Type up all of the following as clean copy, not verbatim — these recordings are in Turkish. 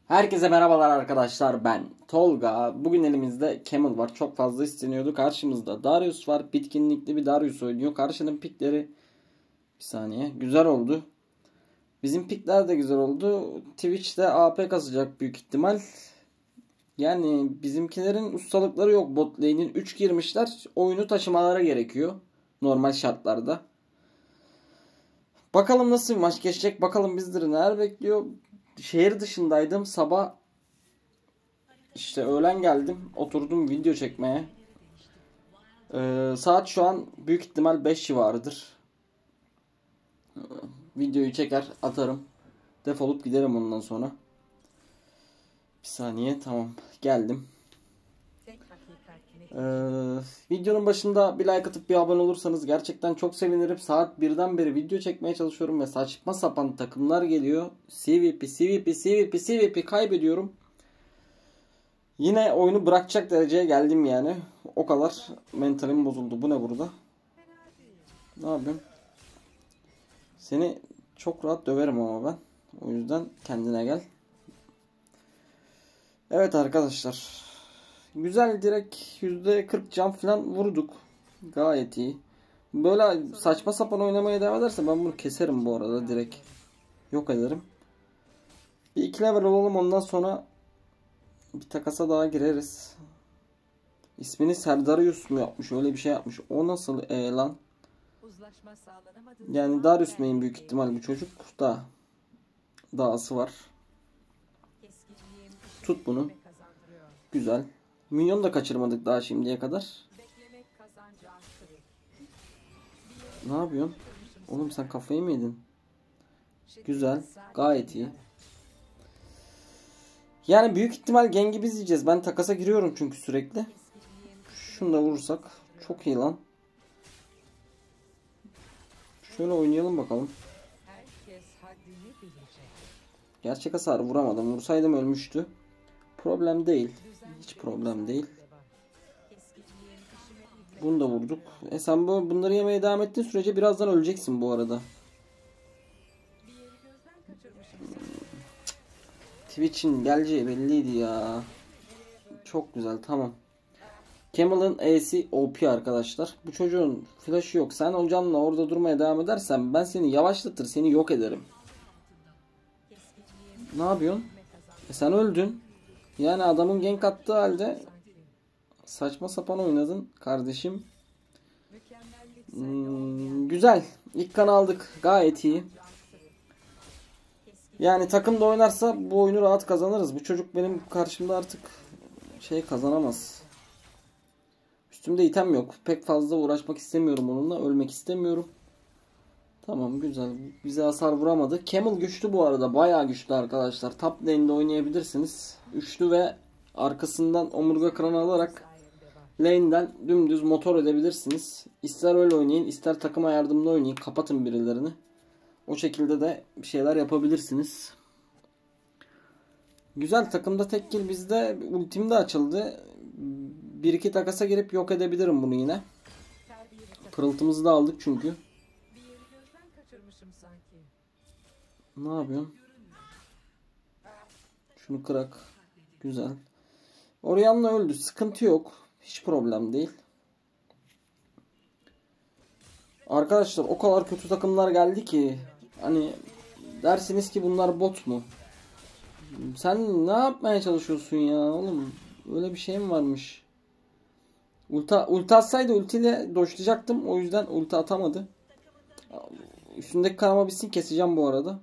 Herkese merhabalar arkadaşlar, ben Tolga. Bugün elimizde Camel var, çok fazla isteniyordu. Karşımızda Darius var, bitkinlikli bir Darius oynuyor. Karşının pikleri bir saniye güzel oldu. Bizim pikler de güzel oldu. Twitch'te AP kasacak büyük ihtimal. Yani bizimkilerin ustalıkları yok, bot lane'in 3 girmişler. Oyunu taşımaları gerekiyor normal şartlarda. Bakalım nasıl bir maç geçecek, bakalım bizleri neler bekliyor. Şehir dışındaydım sabah. İşte öğlen geldim. Oturdum video çekmeye. Saat şu an büyük ihtimal 5 civarıdır. Videoyu çeker atarım. Defolup giderim ondan sonra. Bir saniye, tamam, geldim. Videonun başında bir like atıp bir abone olursanız gerçekten çok sevinirim. Saat 1'den beri video çekmeye çalışıyorum ve saçma sapan takımlar geliyor. CVP kaybediyorum. Yine oyunu bırakacak dereceye geldim yani. O kadar mentalim bozuldu. Bu ne burada? Ne yapayım? Seni çok rahat döverim ama ben. O yüzden kendine gel. Evet arkadaşlar. Güzel, direkt %40 can falan vurduk. Gayet iyi. Böyle saçma sapan oynamaya devam ederse ben bunu keserim bu arada. Direkt yok ederim. Bir 2 level olalım, ondan sonra bir takasa daha gireriz. İsmini Serdarius mu yapmış? Öyle bir şey yapmış. O nasıl lan? Yani Darius main büyük ihtimal bu çocuk. Dağısı var. Tut bunu. Güzel. Minyon da kaçırmadık daha şimdiye kadar. Ne yapıyorsun? Oğlum sen kafayı mı yedin? Güzel. Gayet iyi. Yani büyük ihtimal Geng'i biz yiyeceğiz. Ben takasa giriyorum çünkü sürekli. Şunu da vurursak çok iyi lan. Şöyle oynayalım bakalım. Gerçek hasarı vuramadım. Vursaydım ölmüştü. Problem değil. Hiç problem değil. Bunu da vurduk. Sen bunları yemeye devam ettiğin sürece birazdan öleceksin bu arada. Twitch'in geleceği belliydi ya. Çok güzel, tamam. Camel'ın E'si OP arkadaşlar. Bu çocuğun flash'ı yok. Sen o canla orada durmaya devam edersen ben seni yavaşlatır, seni yok ederim. Ne yapıyorsun? Sen öldün. Yani adamın gank attığı halde saçma sapan oynadın kardeşim. Güzel. İlk kanı aldık. Gayet iyi. Yani takım da oynarsa bu oyunu rahat kazanırız. Bu çocuk benim karşımda artık kazanamaz. Üstümde item yok. Pek fazla uğraşmak istemiyorum onunla. Ölmek istemiyorum. Tamam, güzel. Bize hasar vuramadı. Camel güçlü bu arada. Bayağı güçlü arkadaşlar. Top lane'de oynayabilirsiniz. Üçlü ve arkasından omurga kıranı alarak lane'den dümdüz motor edebilirsiniz. İster öyle oynayın, ister takıma yardımda oynayın. Kapatın birilerini. O şekilde de bir şeyler yapabilirsiniz. Güzel, takımda tek kill bizde. Ultim de açıldı. 1-2 takasa girip yok edebilirim bunu yine. Pırıltımızı da aldık çünkü. Ne yapıyorsun? Şunu kırak. Güzel. Orianna öldü. Sıkıntı yok. Hiç problem değil. Arkadaşlar o kadar kötü takımlar geldi ki hani dersiniz ki bunlar bot mu? Sen ne yapmaya çalışıyorsun ya oğlum? Öyle bir şey mi varmış? Ulti atsaydı ultiyle doşlayacaktım. O yüzden ulti atamadı. Üstündeki kanama bitsin, keseceğim bu arada.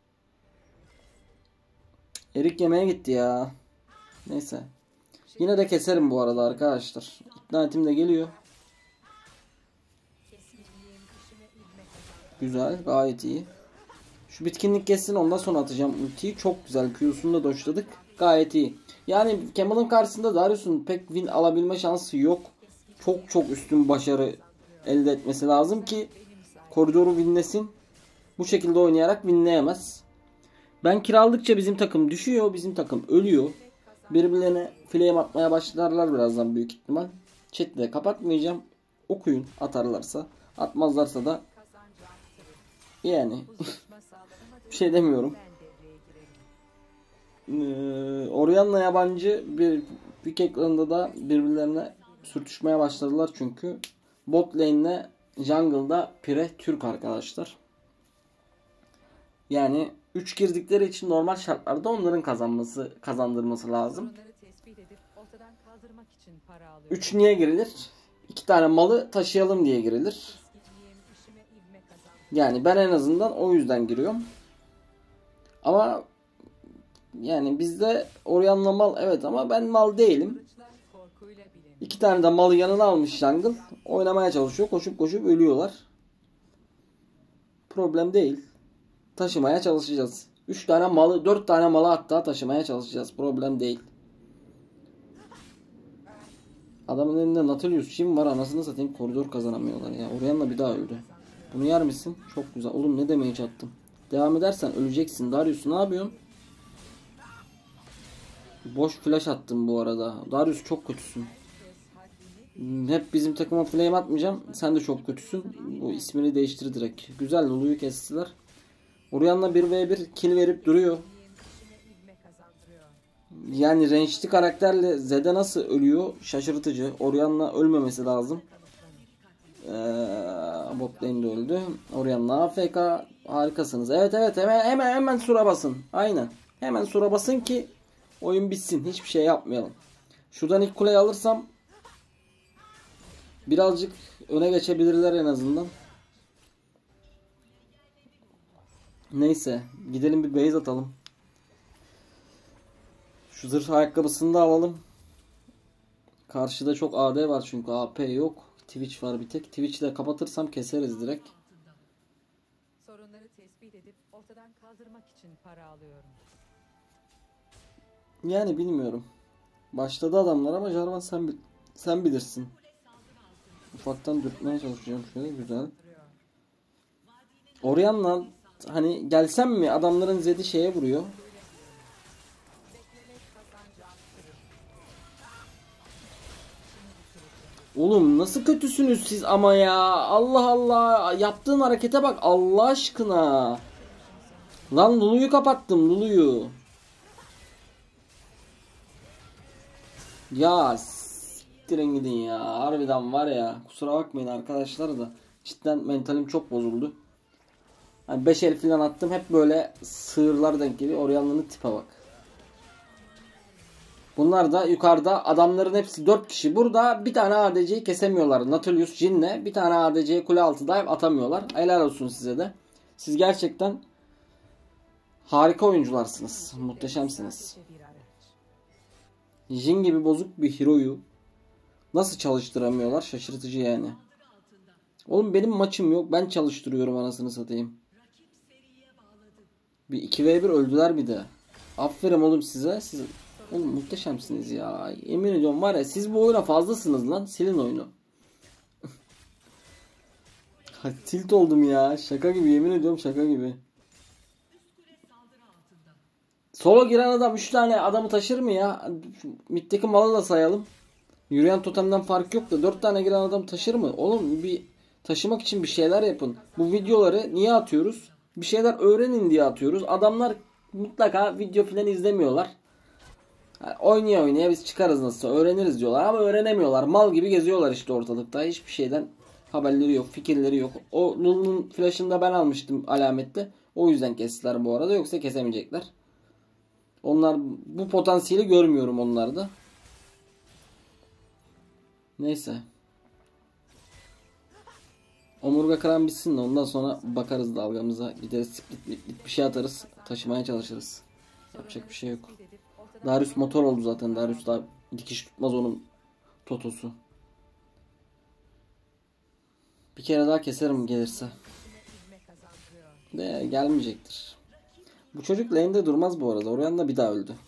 Erik yemeye gitti ya. Neyse. Yine de keserim bu arada arkadaşlar. İkna etim de geliyor. Güzel, gayet iyi. Şu bitkinlik geçsin, ondan sonra atacağım ultiyi. Çok güzel. Q'sunu da doşladık. Gayet iyi. Yani Camel'ın karşısında Darius'un pek win alabilme şansı yok. Çok üstün başarı elde etmesi lazım ki koridoru winlesin. Bu şekilde oynayarak winleyemez. Ben kiraladıkça bizim takım düşüyor. Bizim takım ölüyor. Birbirlerine flame atmaya başlarlar birazdan büyük ihtimal. Chat'i de kapatmayacağım. Okuyun atarlarsa. Atmazlarsa da yani bir şey demiyorum. Orianna yabancı bir Wiki ekranında da birbirlerine sürtüşmeye başladılar çünkü. Bot lane'le jungle'da Pire Türk arkadaşlar. Yani 3 girdikleri için normal şartlarda onların kazandırması lazım. 3 niye girilir? 2 tane malı taşıyalım diye girilir. Yani ben en azından o yüzden giriyorum. Ama yani bizde Orianna mal evet ama ben mal değilim. 2 tane de malı yanına almış jungle. Oynamaya çalışıyor. Koşup koşup ölüyorlar. Problem değil. Taşımaya çalışacağız. 3 tane malı, 4 tane malı hatta taşımaya çalışacağız. Problem değil. Adamın elinde Nautilus Jhin var, anasını satayım, koridor kazanamıyorlar ya. Orianna bir daha öldü. Bunu yer misin? Çok güzel. Oğlum ne damage attım. Devam edersen öleceksin. Darius ne yapıyorsun? Boş flash attım bu arada. Darius çok kötüsün. Hep bizim takıma flame atmayacağım. Sen de çok kötüsün. Bu ismini değiştir direkt. Güzel, Lulu'yu kestiler. Orianna 1v1 kill verip duruyor. Yani range'li karakterle Zed'e nasıl ölüyor? Şaşırtıcı. Orianna ölmemesi lazım. Bot lane de öldü. Orianna AFK. Harikasınız. Evet hemen sura basın. Aynen. Hemen sura basın ki oyun bitsin. Hiçbir şey yapmayalım. Şuradan ilk kuleyi alırsam birazcık öne geçebilirler en azından. Neyse. Gidelim bir base atalım. Şu zırh ayakkabısını da alalım. Karşıda çok AD var çünkü AP yok. Twitch var bir tek. Twitch'i de kapatırsam keseriz direkt. Sorunları tespit edip ortadan kaldırmak için para alıyorum. Yani bilmiyorum. Başladı adamlar ama Jarvan sen bilirsin. Ufaktan dürtmeye çalışacağım şöyle, güzel. Orianna hani gelsem mi, adamların Zed'i şeye vuruyor. Oğlum nasıl kötüsünüz siz ama ya. Allah Allah. Yaptığın harekete bak Allah aşkına. Lan Lulu'yu kapattım, Lulu'yu. Ya siktirin gidin ya. Harbiden var ya. Kusura bakmayın arkadaşlar da. Cidden mentalim çok bozuldu. Hani 5 el falan attım. Hep böyle sığırlar denk geliyor. Orianna'nın tipe bak. Bunlar da yukarıda, adamların hepsi 4 kişi. Burada bir tane ADC'yi kesemiyorlar. Nautilus Jhin'le bir tane ADC'yi kule altı dive atamıyorlar. Helal olsun size de. Siz gerçekten harika oyuncularsınız. Muhteşemsiniz. Jhin gibi bozuk bir hero'yu nasıl çalıştıramıyorlar? Şaşırtıcı yani. Oğlum benim maçım yok. Ben çalıştırıyorum anasını satayım. Bir 2v1 öldüler bir de. Aferin oğlum size. Siz oğlum muhteşemsiniz ya. Emin ediyorum var ya, siz bu oyuna fazlasınız lan. Silin oyunu. Tilt oldum ya. Şaka gibi, yemin ediyorum şaka gibi. Solo giren adam 3 tane adamı taşır mı ya? Mid'deki malı da sayalım. Yürüyen totemden fark yok da 4 tane giren adam taşır mı? Oğlum bir taşımak için bir şeyler yapın. Bu videoları niye atıyoruz? Bir şeyler öğrenin diye atıyoruz. Adamlar mutlaka video falan izlemiyorlar. Yani oynaya oynaya biz çıkarız nasılsa öğreniriz diyorlar ama öğrenemiyorlar. Mal gibi geziyorlar işte ortalıkta. Hiçbir şeyden haberleri yok, fikirleri yok. O Lulu'nun flash'ını da ben almıştım alamette. O yüzden kestiler bu arada. Yoksa kesemeyecekler. Onlar bu potansiyeli görmüyorum onlarda. Neyse. Omurga kıran bitsin de ondan sonra bakarız dalgamıza. Gideriz split bir şey atarız. Taşımaya çalışırız. Yapacak bir şey yok. Darius motor oldu zaten. Darius daha dikiş tutmaz onun totosu. Bir kere daha keserim gelirse. De gelmeyecektir. Bu çocuk lane'de durmaz bu arada. Orianna bir daha öldü.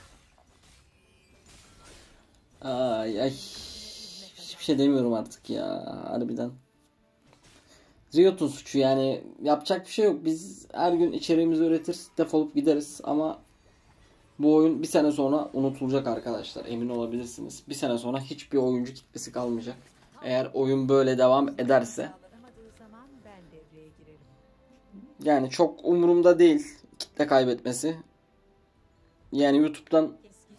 Ay. Hiçbir şey demiyorum artık ya. Harbiden. Riot'un suçu yani. Yapacak bir şey yok. Biz her gün içeriğimizi üretir, defolup gideriz ama bu oyun bir sene sonra unutulacak arkadaşlar. Emin olabilirsiniz. Bir sene sonra hiçbir oyuncu kitlesi kalmayacak. Eğer oyun böyle devam ederse. Yani çok umurumda değil kitle kaybetmesi. Yani YouTube'dan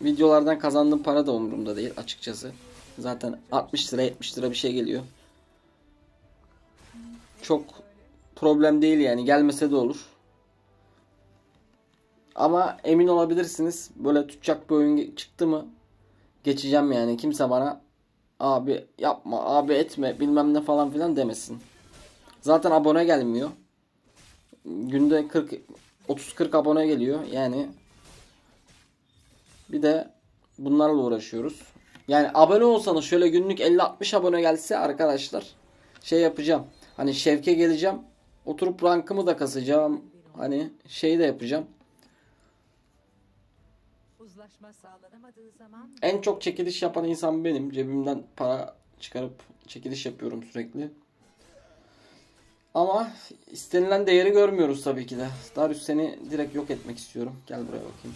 videolardan kazandığım para da umurumda değil açıkçası. Zaten 60 lira 70 lira bir şey geliyor. Çok problem değil yani, gelmese de olur. Ama emin olabilirsiniz, böyle tutacak bir oyun çıktı mı geçeceğim yani. Kimse bana abi yapma, abi etme bilmem ne falan filan demesin. Zaten abone gelmiyor. Günde 30-40 abone geliyor yani. Bir de bunlarla uğraşıyoruz. Yani abone olsanız, şöyle günlük 50-60 abone gelse arkadaşlar, şey yapacağım. Hani şevke geleceğim. Oturup rankımı da kasacağım. Hani şeyi de yapacağım. Uzlaşma sağlanamadığı zaman En çok çekiliş yapan insan benim. Cebimden para çıkarıp çekiliş yapıyorum sürekli. Ama istenilen değeri görmüyoruz tabii ki de. Darius, seni direkt yok etmek istiyorum. Gel buraya bakayım.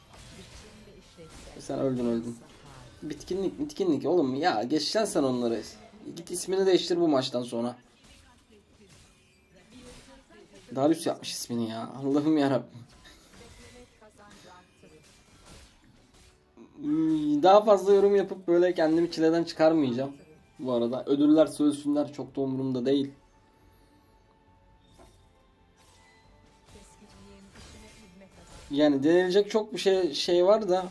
Sen öldün. Bitkinlik oğlum ya, geçeceksin sen onları. Git ismini değiştir bu maçtan sonra. Darius yapmış ismini ya. Allah'ım yarabbim. Daha fazla yorum yapıp böyle kendimi çileden çıkarmayacağım. Bu arada ödüller söylesünler, çok da umurumda değil. Yani denilecek çok bir şey var da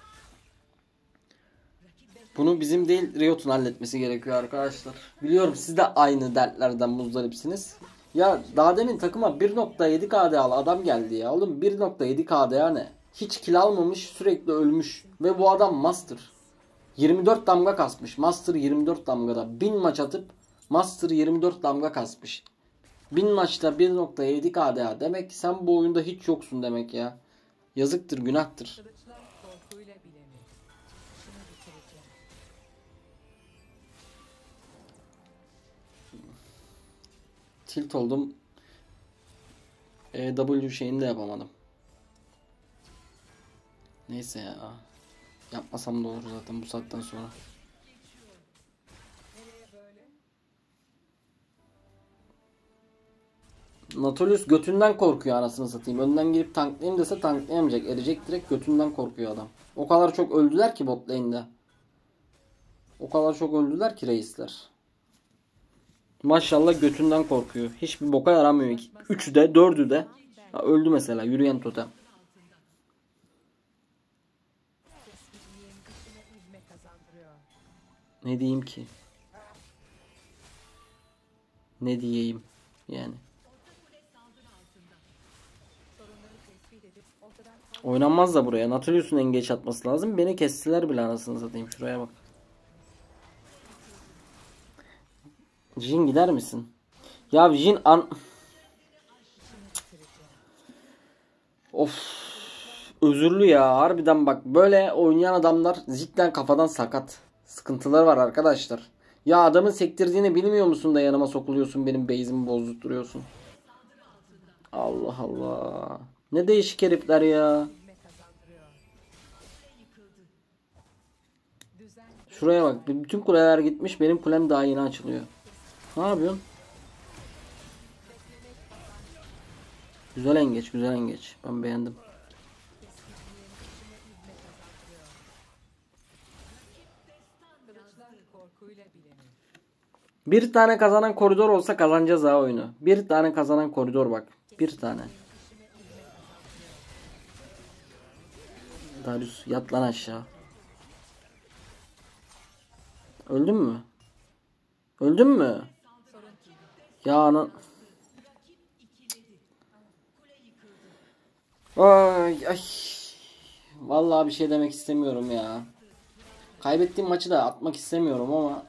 bunu bizim değil Riot'un halletmesi gerekiyor arkadaşlar. Biliyorum siz de aynı dertlerden muzdaripsiniz. Ya daha demin takıma 1.7 KDA'lı adam geldi ya. Oğlum 1.7 KDA ne? Hiç kill almamış, sürekli ölmüş. Ve bu adam Master. 24 damga kasmış. Master 24 damgada. 1000 maç atıp Master 24 damga kasmış. 1000 maçta 1.7 KDA. Demek ki sen bu oyunda hiç yoksun demek ya. Yazıktır, günahtır. kılıçlar korkuyla bilenir. Şunu bitireceğim. Tilt oldum. W şeyini de yapamadım. Neyse ya. Yapmasam da olur zaten bu saatten sonra. Nautilus götünden korkuyor anasını satayım. Önden girip tanklayayım dese tanklayamayacak. Erecek, direkt götünden korkuyor adam. O kadar çok öldüler ki bot lane'de. O kadar çok öldüler ki reisler. Maşallah götünden korkuyor. Hiçbir boka yaramıyor. 3'ü de 4'ü de. Ha, öldü mesela yürüyen totem. Ne diyeyim ki? Ne diyeyim yani. Oynanmaz da buraya. Nautilus'un engage atması lazım. Beni kestiler bile anasını satayım. Şuraya bak. Jin gider misin? Ya Jin Of. Özürlü ya. Harbiden bak. Böyle oynayan adamlar cidden kafadan sakat. Sıkıntılar var arkadaşlar. Ya adamın sektirdiğini bilmiyor musun da yanıma sokuluyorsun, benim base'imi bozdurtuyorsun. Allah Allah. Ne değişik herifler ya. Şuraya bak. Bütün kuleler gitmiş. Benim kulem daha yeni açılıyor. Ne yapıyorsun? Güzel engeç. Güzel engeç. Ben beğendim. Bir tane kazanan koridor olsa kazanacağız ha oyunu. Bir tane kazanan koridor bak. Bir tane. Darius yat lan aşağı. Öldün mü? Öldün mü? Ya anan. Ay. Vallahi bir şey demek istemiyorum ya. Kaybettiğim maçı da atmak istemiyorum ama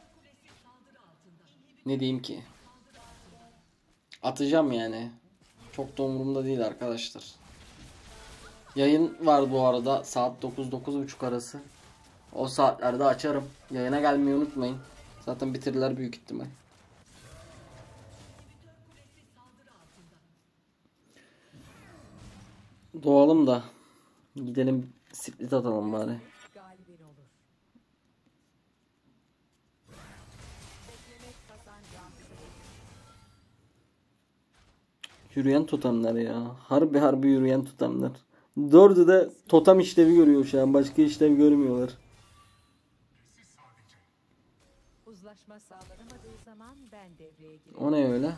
ne diyeyim ki? Atacağım yani. Çok da umurumda değil arkadaşlar. Yayın var bu arada. Saat 9-9:30 arası. O saatlerde açarım. Yayına gelmeyi unutmayın. Zaten bitirirler büyük ihtimal. Doğalım da gidelim split atalım bari. Yürüyen totemler ya. Harbi yürüyen totemler. Dördü de totem işlevi görüyor şu an. Başka işlev görmüyorlar. Uzlaşma sağlanamadığı zaman ben devreye girerim. O ne öyle?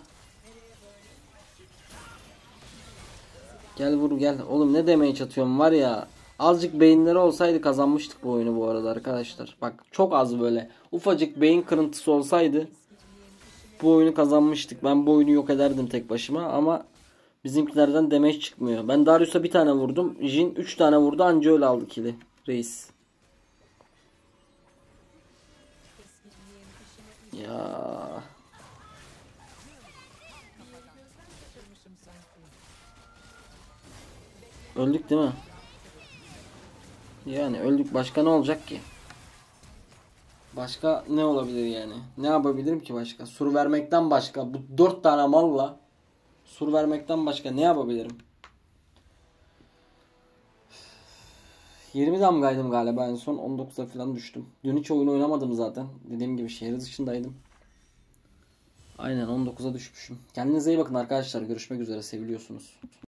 Gel vur gel. Oğlum ne demeye çatıyorum var ya. Azıcık beyinleri olsaydı kazanmıştık bu oyunu bu arada arkadaşlar. Bak çok az böyle. Ufacık beyin kırıntısı olsaydı bu oyunu kazanmıştık. Ben bu oyunu yok ederdim tek başıma ama bizimkilerden damage çıkmıyor. Ben Darius'a bir tane vurdum. Jhin 3 tane vurdu anca öyle aldı kill'i. Reis. Ya. Öldük değil mi? Yani öldük. Başka ne olacak ki? Başka ne olabilir yani? Ne yapabilirim ki başka? Sur vermekten başka. Bu 4 tane malla sur vermekten başka ne yapabilirim? 20 damgaydım galiba en son. 19'a falan düştüm. Dün hiç oyun oynamadım zaten. Dediğim gibi şehir dışındaydım. Aynen 19'a düşmüşüm. Kendinize iyi bakın arkadaşlar. Görüşmek üzere. Seviliyorsunuz.